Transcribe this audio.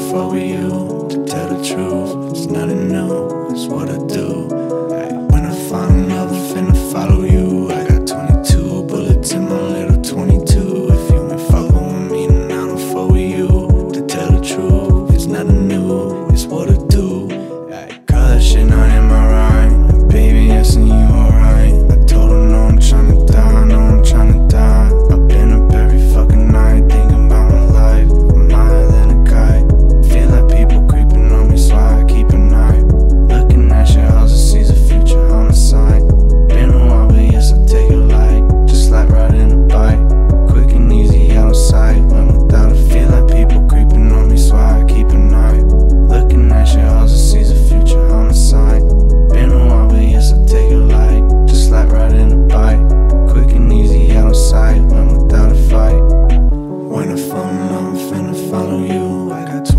fuck with you. To tell the truth, it's nothing new, it's what I do. When I find another, finna follow you. I got 22 bullets in my little 22. If you ain't fucking with me, then I don't fuck with you. To tell the truth, it's nothing new, it's what I do. Girl, that shit not in my rhyme. Baby, asking you alright. I told her no, I'm tryna die, no, I'm tryna die. I've been up every fucking night thinking about my life. I'm higher than a kite. Feel like people creeping on me, so I keep an eye. Looking at your house, it sees a future homicide. Been a while, but yes, I take it light. Just like riding a bike, quick and easy out of sight. When without a feel like people creeping on me, so I keep an eye. Looking at your house, it sees a future homicide. Been a while, but yes, I take it light. Just like riding a bike, quick and easy out of sight. When without a fight. When I fall in love, I'm finna follow you. I got